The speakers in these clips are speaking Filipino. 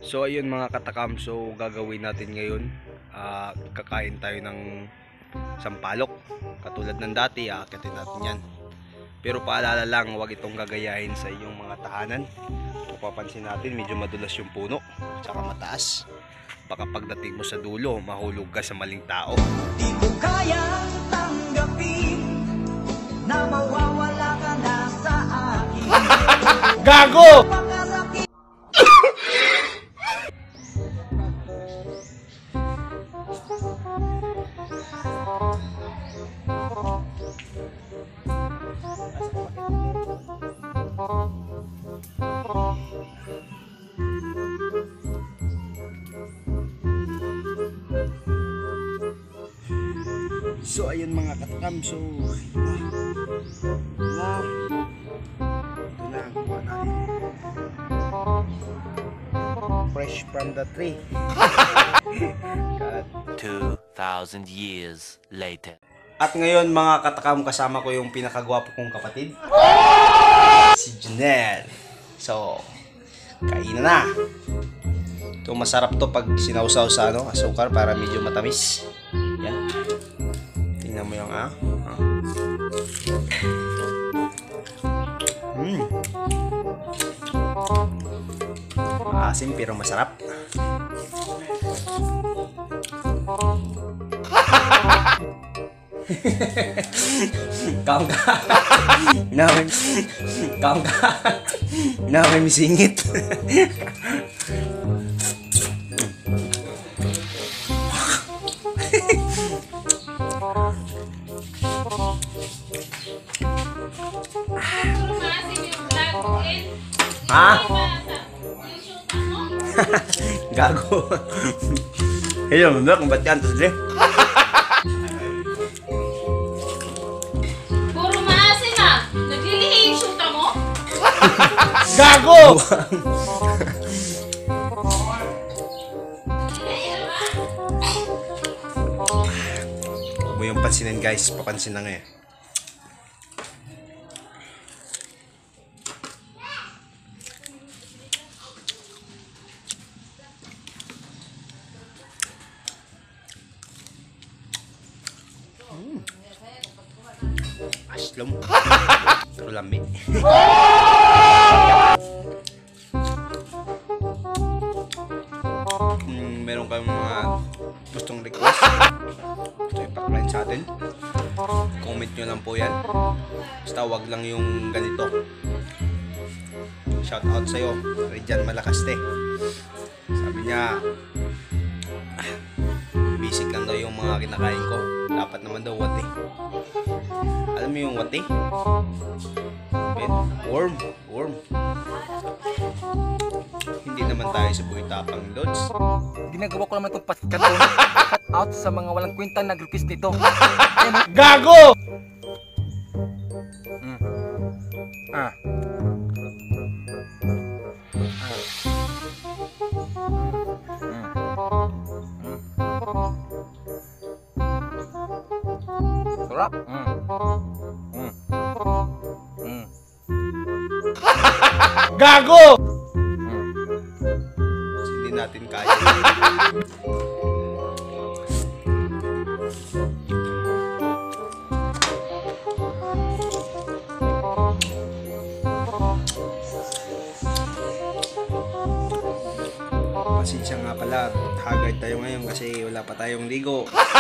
So ayun mga katakam, so gagawin natin ngayon, kakain tayo ng sampalok. Katulad ng dati, aakitin natin yan. Pero paalala lang, huwag itong gagayahin sa iyong mga tahanan. Kung papansin natin, medyo madulas yung puno, tsaka mataas. Baka pagdating mo sa dulo, mahulog ka sa maling tao. Di ko kayang tanggapin na mawawala ka na sa akin. Gago! So ayun mga katakam, so ito na ang kuha natin, fresh from the tree. 2,000 years later. At ngayon mga katakam, kasama ko yung pinakagwapo kong kapatid, si Janelle. So kain na. Ito masarap to pag sinausaw sa asukar para medyo matamis. Yan. Tingnan mo yung Maasim pero masarap. Kaum ka. May misingit. Gago. Hello, mga kung ba't yan? Puro maasin na. Naglilihi yung syuta mo? Gago! Huwag mo yung pansinin guys, papansin na ngayon. Aslom. Pero lambi. Meron kayong mga gustong request, gusto ipaklain sa atin, comment nyo lang po yan. Basta wag lang yung ganito. Shout out sa'yo, Rijan Malakaste. Sabi niya, basic lang daw yung mga kinakain ko. Dapat naman daw wati. Alam mo yung wati? Worm. Hindi naman tayo sa buhay tapang, Lods. Ginagawa ko naman itong cut out sa mga walang kwentang nag-request nito. Gago! Sarap. Gago! Hindi natin kaya. Pasensya nga pala, haggard tayo ngayon kasi wala pa tayong ligo.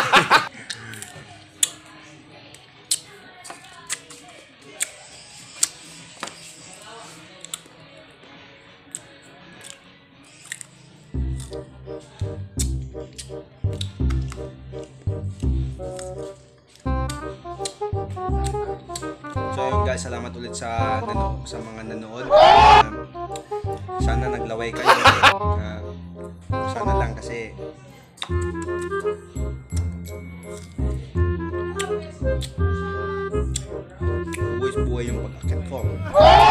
So ayun guys, salamat ulit sa mga nanood. Sana naglaway kayo. Sana lang kasi buhay yung pag-akit ko.